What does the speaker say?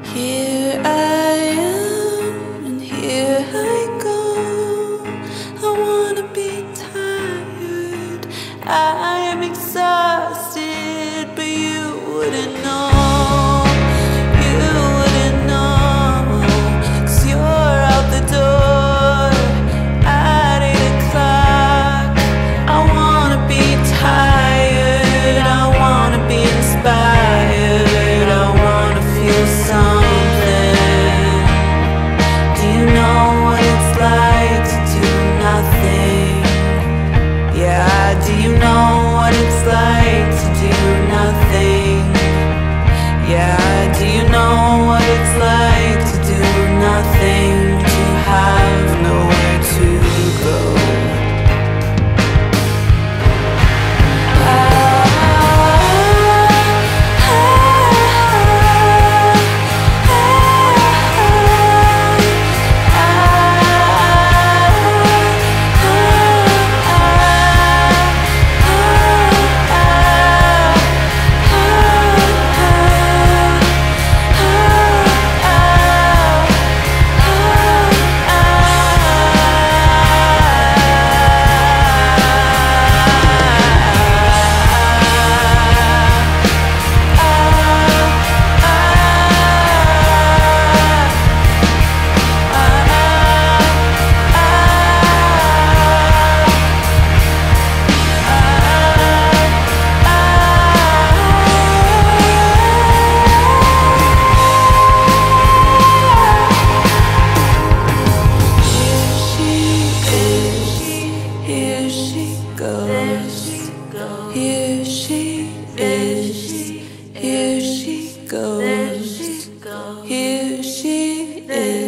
Here I am, and here I go. I wanna be tired, I am exhausted, but you wouldn't know, you wouldn't know, 'cause you're out the door at 8 o'clock. I wanna be tired, I wanna be inspired, I wanna feel something. Do you know what it's like to do nothing? Yeah, do you know what it's like to do nothing? Yeah, do you know what it's like to do nothing, to have nowhere to go? Here she is.